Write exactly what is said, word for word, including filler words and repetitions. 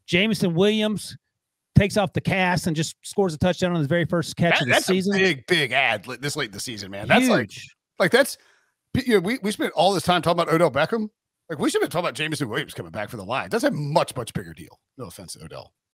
Jameson Williams takes off the cast and just scores a touchdown on his very first catch that, of the that's season. A big, big ad this late in the season, man. That's like, Huge. like that's, you know, we, we spent all this time talking about Odell Beckham. Like we should have been talking about Jameson Williams coming back for the line. That's a much, much bigger deal. No offense to Odell.